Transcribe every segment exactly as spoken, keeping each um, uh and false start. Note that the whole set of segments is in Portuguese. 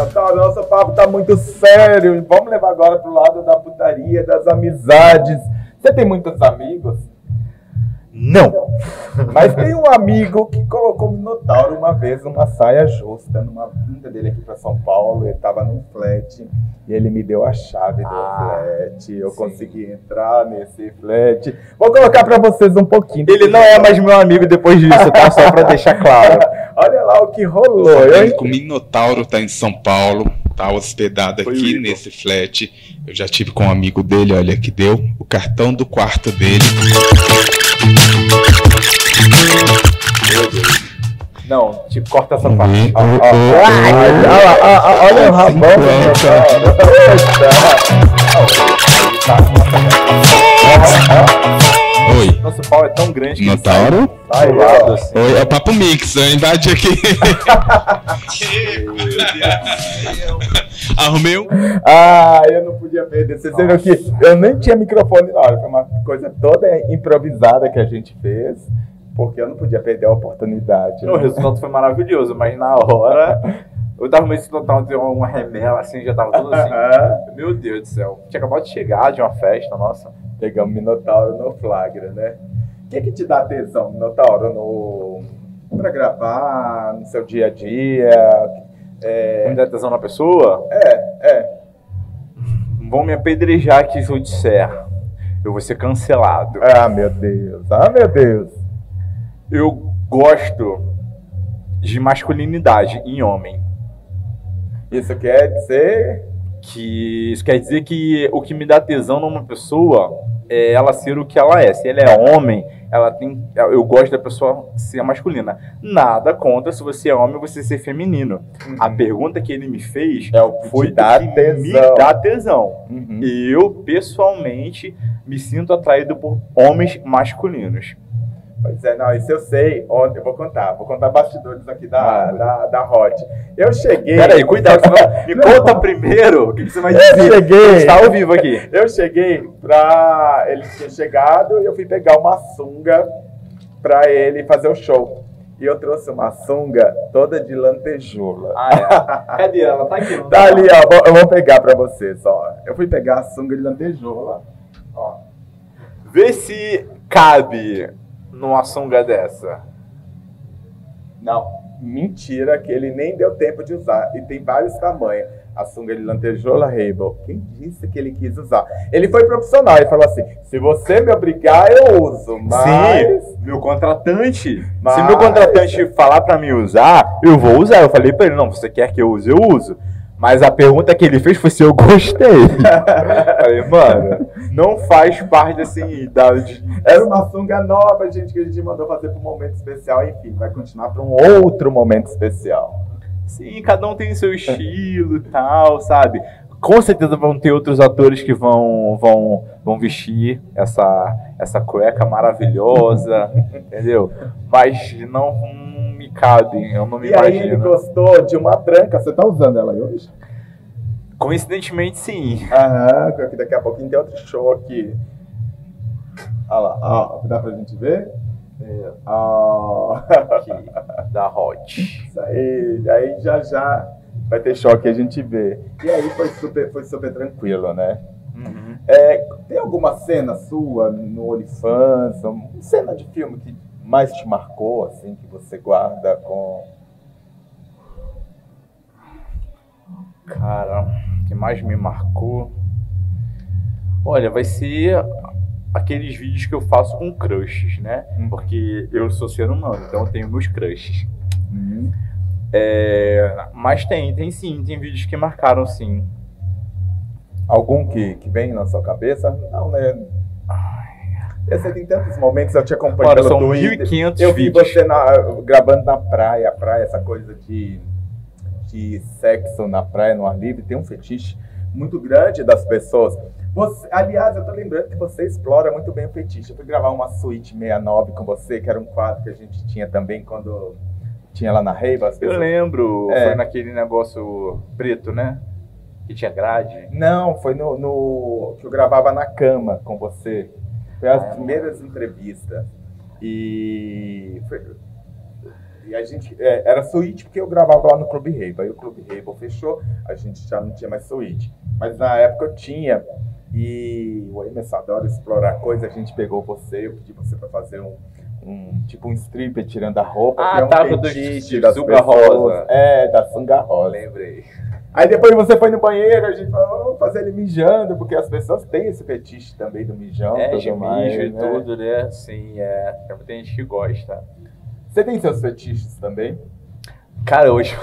Minotauro, nosso papo tá muito sério. Vamos levar agora pro lado da putaria, das amizades. Você tem muitos amigos? Não. Mas tem um amigo que colocou o Minotauro uma vez numa saia justa, numa vinda dele aqui para São Paulo. Ele tava num flat e ele me deu a chave do Ah, flat. Eu sim. consegui entrar nesse flat. Vou colocar para vocês um pouquinho. Ele não é mais meu amigo depois disso, tá? Só pra deixar claro. Olha lá o que rolou. Sabendo Eu... que o Minotauro tá em São Paulo, tá hospedado Foi o aqui Igor. nesse flat. Eu já tive com um amigo dele, olha que deu o cartão do quarto dele. Não, tipo, corta essa Vamos parte. ver. Ó, ó, Ai, olha, olha, olha o rabão do Minotauro. Oi, Nosso pau é tão grande que Minotauro? sai do lado, assim. Oi, é o Papo Mix, eu invadi aqui. Arrumei um. Ah, eu não podia perder. Vocês viram que eu nem tinha microfone na hora. Foi uma coisa toda improvisada que a gente fez, porque eu não podia perder a oportunidade. O né? resultado foi maravilhoso, mas na hora eu tava meio total de uma remela assim, já tava tudo assim. Meu Deus do céu. Tinha acabado de chegar de uma festa, nossa. Pegamos Minotauro no flagra, né? O que que te dá tesão, Minotauro, no... pra gravar, no seu dia a dia? É, Me dá tesão na pessoa, é, é. vão me apedrejar aqui se eu disser. Eu vou ser cancelado. Ah, meu Deus. Ah, meu Deus. Eu gosto de masculinidade em homem. Isso quer dizer... Que isso quer dizer que o que me dá tesão numa pessoa é ela ser o que ela é. Se ela é homem, ela tem. Eu gosto da pessoa ser masculina. Nada contra se você é homem você ser feminino. Uhum. A pergunta que ele me fez É o que foi te dá do que tesão. me dá tesão. Uhum. Eu, pessoalmente, me sinto atraído por homens masculinos. Pois é, não, isso eu sei. Ontem, eu vou contar, vou contar bastidores aqui da, Ah, da, da Hot. Eu cheguei... Peraí, cuidado, senão me Não. conta primeiro o que que você vai Eu dizer. cheguei. Está ao vivo aqui. Eu cheguei pra... Ele tinha chegado e eu fui pegar uma sunga pra ele fazer o show. E eu trouxe uma sunga toda de lantejoula. Ah, é. Cadê ela? Tá aqui. Não Tá ali, ó. vou- Eu vou pegar pra vocês, ó. Eu fui pegar a sunga de lantejoula. Ó. Vê se cabe numa sunga dessa. Não, mentira que ele nem deu tempo de usar. E tem vários tamanhos. A sunga de lantejoula Rainbow. Quem disse que ele quis usar? Ele foi profissional e falou assim, se você me obrigar, eu uso. Mas... Sim, meu contratante. Mas- Se meu contratante falar pra mim usar, eu vou usar. Eu falei pra ele, não, você quer que eu use, eu uso. Mas a pergunta que ele fez foi se eu gostei. Falei, mano, não faz parte assim da... de- Era uma sunga nova, gente, que a gente mandou fazer para um momento especial. Enfim, vai continuar para um outro momento especial. Sim, cada um tem seu estilo e tal, sabe? Com certeza vão ter outros atores que vão, vão, vão vestir essa, essa cueca maravilhosa, entendeu? Mas não me cabe, eu não me E aí ele imagino. gostou de uma branca. Você tá usando ela aí hoje? Coincidentemente, sim. Aham, porque daqui a pouquinho tem outro show aqui. Olha lá, ó, dá pra gente ver? Ó. Aqui, da Hot. Isso aí, aí já já vai ter show que a gente vê. E aí foi super, foi super tranquilo, né? Uhum. É, tem alguma cena sua no OnlyFans, uma cena de filme que mais te marcou, assim, que você guarda com... Cara, o que mais me marcou? Olha, vai ser aqueles vídeos que eu faço com crushes, né? Hum. Porque eu sou ser humano, então eu tenho meus crushes. Hum. É, mas tem, tem sim, tem vídeos que marcaram sim. Algum que, que vem na sua cabeça? Não, né? Eu sei, tem tantos momentos, eu te acompanho Ora, pelo são Twitter. mil e quinhentos Eu vi vídeos. você na- gravando na praia, praia, essa coisa de, de sexo na praia, no ar livre, tem um fetiche muito grande das pessoas. Você, aliás, eu tô lembrando que você explora muito bem o fetiche. Eu fui gravar uma suíte sessenta e nove com você, que era um quadro que a gente tinha também quando tinha lá na Reiva. As Eu pessoas... lembro, É. foi naquele negócio preto, né? Que tinha grade. Não, foi no, no que eu gravava na cama com você. Foi as Ah. primeiras entrevistas. E foi- E a gente, é, era suíte porque eu gravava lá no Clube Rave. Aí o Clube Rave fechou, a gente já não tinha mais suíte. Mas na época eu tinha. E o Emerson adora explorar coisa. A gente pegou você, eu pedi você para fazer um, um, tipo um stripper tirando a roupa. Ah, é um tava do fetiche da das sunga pessoas. rosa. É, da sunga rosa. Lembrei. Aí depois você foi no banheiro, a gente falou, vamos fazer ele mijando, porque as pessoas têm esse fetiche também do mijão. É, tudo de mais, mijo e né? tudo, né? Sim, é. Tem gente que gosta. Você tem seus fetiches também? Cara, hoje...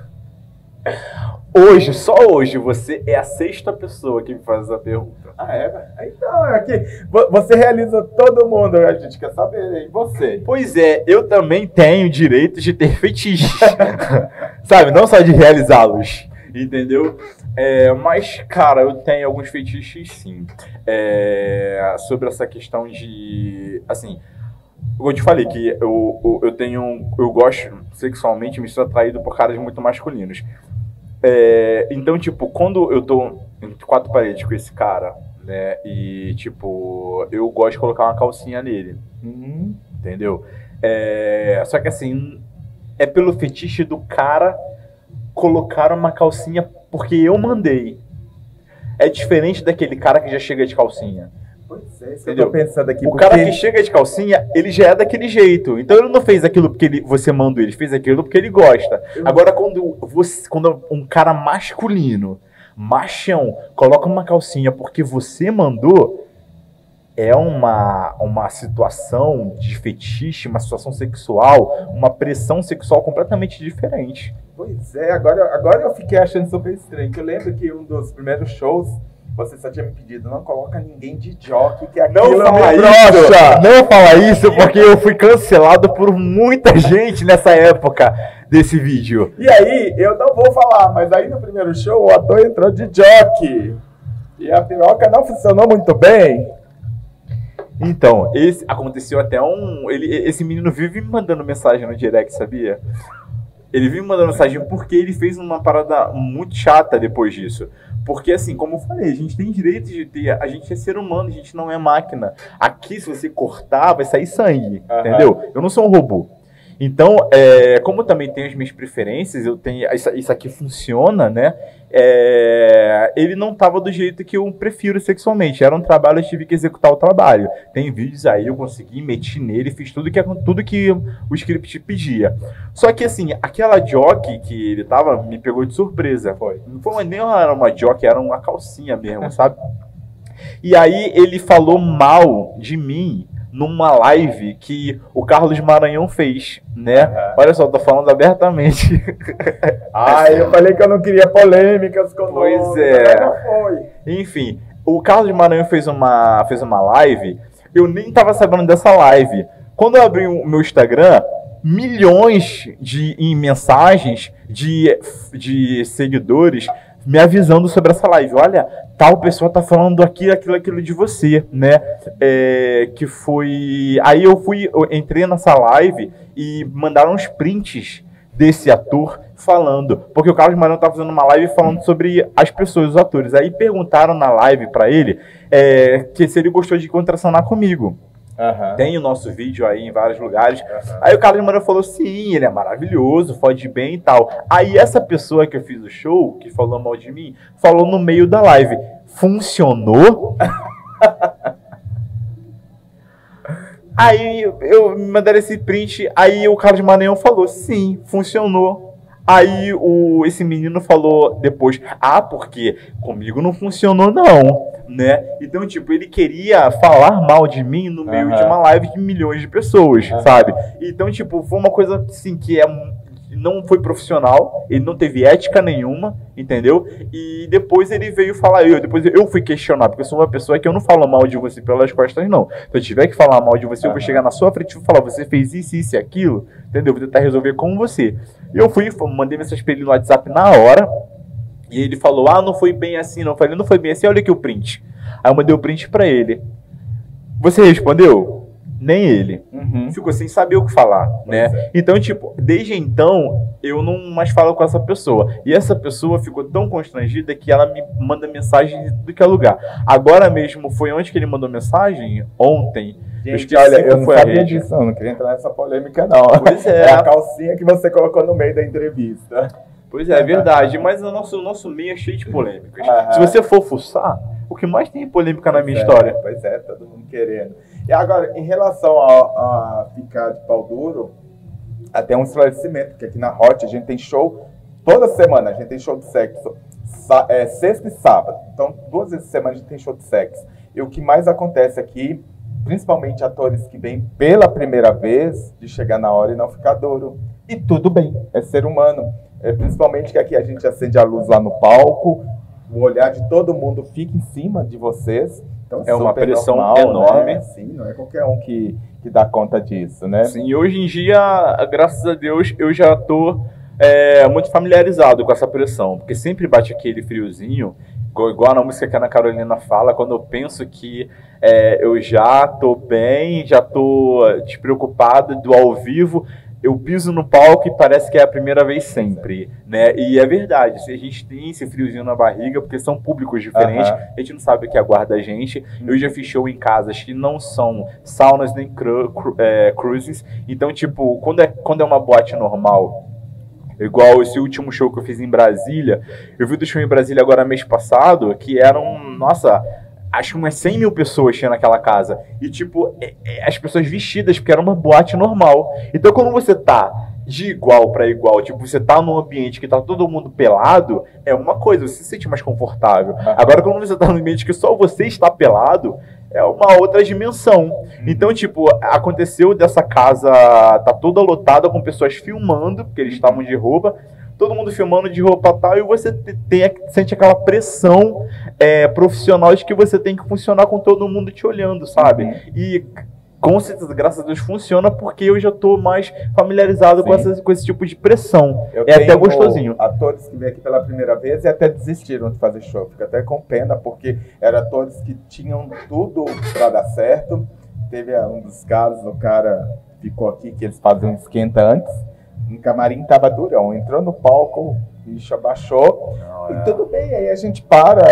Hoje, só hoje, você é a sexta pessoa que me faz essa pergunta. Ah, é? velho? Então, é que vo- você realiza todo mundo, a gente quer saber, e você? Pois é, eu também tenho direito de ter fetiches. Sabe, não só de realizá-los. Entendeu? É, mas, cara, eu tenho alguns fetiches, sim. É, sobre essa questão de... Assim, eu te falei que eu, eu, eu tenho... Eu gosto sexualmente, me sinto atraído por caras muito masculinos. É, então, tipo, quando eu tô entre quatro paredes com esse cara, né? E, tipo, eu gosto de colocar uma calcinha nele. Uhum. Entendeu? É, só que, assim, é pelo fetiche do cara colocar uma calcinha porque eu mandei. É diferente daquele cara que já chega de calcinha. Pois é, isso que eu Entendeu? tô pensando aqui. O porque... cara que chega de calcinha, ele já é daquele jeito. Então ele não fez aquilo porque ele, você mandou, ele fez aquilo porque ele gosta. Agora, quando, você, quando um cara masculino, machão, coloca uma calcinha porque você mandou, é uma, uma situação de fetiche, uma situação sexual, uma pressão sexual completamente diferente. Pois é, agora, agora eu fiquei achando super estranho, que eu lembro que um dos primeiros shows, você só tinha me pedido, não coloca ninguém de jockey, que aquilo Não fala me isso, brocha. não fala isso, porque eu fui cancelado por muita gente nessa época desse vídeo. E aí, eu não vou falar, mas aí no primeiro show, o ator entrou de jockey. E a piroca não funcionou muito bem. Então, esse aconteceu até um... Ele, esse menino vive me mandando mensagem no direct, sabia? Ele vive me mandando mensagem porque ele fez uma parada muito chata depois disso. Porque, assim, como eu falei, a gente tem direito de ter... A gente é ser humano, a gente não é máquina. Aqui, se você cortar, vai sair sangue, Aham. entendeu? Eu não sou um robô. Então, é, como eu também tenho as minhas preferências, eu tenho isso, isso aqui funciona, né? É, ele não estava do jeito que eu prefiro sexualmente. Era um trabalho, eu tive que executar o trabalho. Tem vídeos aí, eu consegui, meti nele, fiz tudo que, tudo que o script pedia. Só que, assim, aquela jockey que ele tava, me pegou de surpresa. Foi. Não foi uma, nem era uma jockey, era uma calcinha mesmo, sabe? E aí ele falou mal de mim numa live que o Carlos Maranhão fez, né? Uhum. Olha só, eu tô falando abertamente. Ai, eu falei que eu não queria polêmicas com o Pois nome, é. mas não foi. Enfim, o Carlos Maranhão fez uma, fez uma live, eu nem tava sabendo dessa live. Quando eu abri o meu Instagram, milhões de em mensagens de, de seguidores me avisando sobre essa live. Olha, tal pessoa tá falando aquilo, aquilo, aquilo de você, né? É, que foi... Aí eu fui, eu entrei nessa live e mandaram uns prints desse ator falando, porque o Carlos Maranhão tava fazendo uma live falando sobre as pessoas, os atores. Aí perguntaram na live pra ele é, que se ele gostou de contracenar comigo. Uhum. Tem o nosso vídeo aí em vários lugares. Uhum. Aí o Carlos Maranhão falou, sim, ele é maravilhoso, fode bem e tal. Aí essa pessoa que eu fiz o show, que falou mal de mim, falou no meio da live, funcionou? Aí eu me mandaram esse print, aí o Carlos Maranhão falou, sim, funcionou. Aí o, esse menino falou depois, ah, porque comigo não funcionou não, né? Então, tipo, ele queria falar mal de mim no meio Uhum. de uma live de milhões de pessoas, Uhum. sabe? Então, tipo, foi uma coisa assim que é, não foi profissional, ele não teve ética nenhuma, entendeu? E depois ele veio falar, eu, depois eu fui questionar, porque eu sou uma pessoa que eu não falo mal de você pelas costas, não. Se eu tiver que falar mal de você, eu vou Uhum. chegar na sua frente e vou falar, você fez isso, isso e aquilo, entendeu? Vou tentar resolver com você. E eu fui, mandei mensagem pra ele no WhatsApp na hora, e ele falou, ah, não foi bem assim, não. Eu falei, não foi bem assim, olha aqui o print. Aí eu mandei o print pra ele. Você respondeu? Nem ele. Uhum. Ficou sem saber o que falar, né? Pois é. Então, tipo, desde então, eu não mais falo com essa pessoa. E essa pessoa ficou tão constrangida que ela me manda mensagem do que é lugar. Agora mesmo, foi onde que ele mandou mensagem? Ontem. Gente, olha, eu não sabia disso, eu não queria entrar nessa polêmica, não. Pois é. É a calcinha que você colocou no meio da entrevista. Pois é, é verdade, mas o nosso, o nosso meio é cheio de polêmicas. Aham. Se você for fuçar, o que mais tem polêmica na minha Pois é, história? Pois é, todo mundo querendo. E agora, em relação a, a ficar de pau duro, até um esclarecimento, que aqui na Hot a gente tem show toda semana, a gente tem show de sexo sa- é, sexta e sábado. Então, duas vezes por semana a gente tem show de sexo. E o que mais acontece aqui, principalmente atores que vêm pela primeira vez, de chegar na hora e não ficar duro. E tudo bem, é ser humano. É, principalmente que aqui a gente acende a luz lá no palco, o olhar de todo mundo fica em cima de vocês. Então, É uma super pressão normal, enorme. Né? Sim, não é qualquer um que, que dá conta disso, né? Sim, e hoje em dia, graças a Deus, eu já tô é, muito familiarizado com essa pressão, porque sempre bate aquele friozinho, igual, igual na música que a Ana Carolina fala, quando eu penso que é, eu já tô bem, já tô despreocupado do ao vivo, eu piso no palco e parece que é a primeira vez sempre, né? E é verdade, se a gente tem esse friozinho na barriga, porque são públicos diferentes, Aham. a gente não sabe o que aguarda a gente. Eu já fiz show em casas que não são saunas nem cru, cru, é, cruises, então, tipo, quando é, quando é uma boate normal, igual esse último show que eu fiz em Brasília, eu vi do show em Brasília agora mês passado, que eram, nossa, acho que umas cem mil pessoas tinha naquela casa. E, tipo, é- é, as pessoas vestidas, porque era uma boate normal. Então, quando você tá de igual pra igual, tipo, você tá num ambiente que tá todo mundo pelado, é uma coisa, você se sente mais confortável. Agora, quando você tá num ambiente que só você está pelado, é uma outra dimensão. Então, tipo, aconteceu dessa casa tá toda lotada com pessoas filmando, porque eles estavam de roupa, todo mundo filmando de roupa tal, e você te- tem, sente aquela pressão é, profissional de que você tem que funcionar com todo mundo te olhando, sabe? Uhum. E com certeza, graças a Deus, funciona porque eu já tô mais familiarizado com, Sim. essas, com esse tipo de pressão. Eu É até tenho gostosinho. atores que vêm aqui pela primeira vez e até desistiram de fazer show. Fico até com pena, porque eram atores que tinham tudo para dar certo. Teve ah, um dos casos, o cara ficou aqui, que eles faziam um esquenta antes. Um camarim tava durão. Entrou no palco, o bicho abaixou. Não, é. E tudo bem, aí a gente para.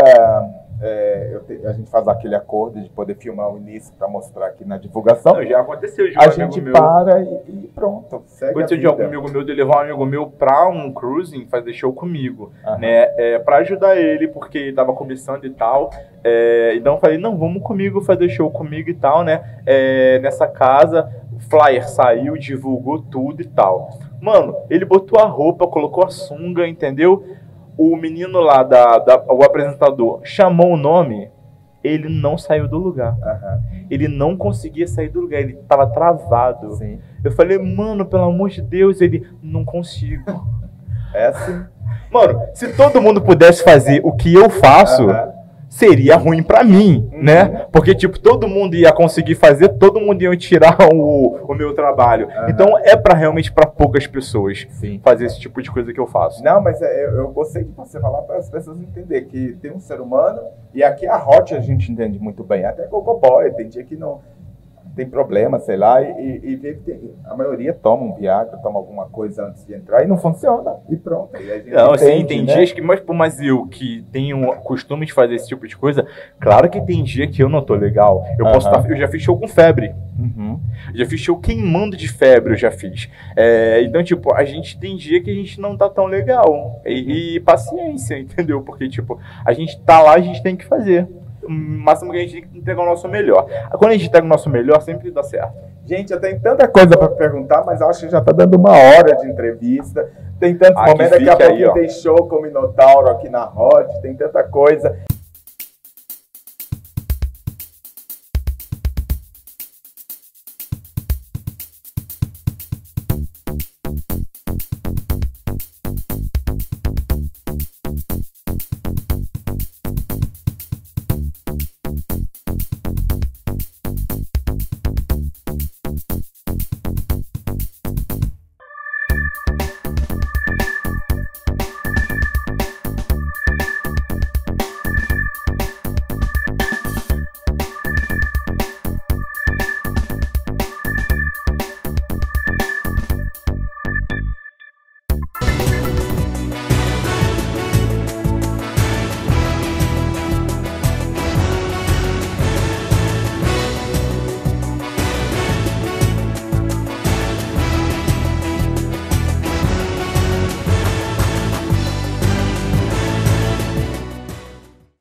é, eu te- a gente faz aquele acordo de poder filmar o início para mostrar aqui na divulgação. Não, já aconteceu de um A amigo gente meu. para e, e pronto. Segue Aconteceu a de algum vida. amigo meu, de levar um amigo meu pra um cruising, fazer show comigo, Aham. né, é, pra ajudar ele, porque ele tava começando e tal, é, então eu falei, não, vamos comigo, fazer show comigo e tal, né, é, nessa casa, o flyer saiu, divulgou tudo e tal. Mano, ele botou a roupa, colocou a sunga, entendeu? O menino lá, da, da, o apresentador, chamou o nome, ele não saiu do lugar. Aham. Ele não conseguia sair do lugar, ele tava travado. Sim. Eu falei, mano, pelo amor de Deus, ele, não consigo. É assim. Mano, se todo mundo pudesse fazer o que eu faço, Aham. seria ruim pra mim, Uhum. né? Porque, tipo, todo mundo ia conseguir fazer, todo mundo ia tirar o, o meu trabalho. Aham. Então, é pra realmente pra poucas pessoas Sim. fazer esse tipo de coisa que eu faço. Não, mas é, eu, eu gostei de você falar para as pessoas entenderem que tem um ser humano e aqui a Hot a gente entende muito bem. Até Gogo Boy, tem dia que não tem problema, sei lá, e, e vê que tem, a maioria toma um Viagra, toma alguma coisa antes de entrar e não funciona. E pronto. E a gente Não, assim, entende, tem né? dias que, mas, pô, mas eu que tenho o costume de fazer esse tipo de coisa, claro que tem dia que eu não tô legal. Eu posso Aham. tá, eu já fiz show com febre. Uhum. Já fiz show queimando de febre, eu já fiz. É, então, tipo, a gente tem dia que a gente não tá tão legal. E, e paciência, entendeu? Porque, tipo, a gente tá lá, a gente tem que fazer. O máximo que a gente tem que entregar o nosso melhor. Quando a gente entrega o nosso melhor, sempre dá certo. Gente, eu tenho tanta coisa para perguntar, mas acho que já tá dando uma hora de entrevista. Tem tantos Ah, que momentos, daqui a fique aí, pouquinho ó. tem show com o Minotauro aqui na Hot, tem tanta coisa.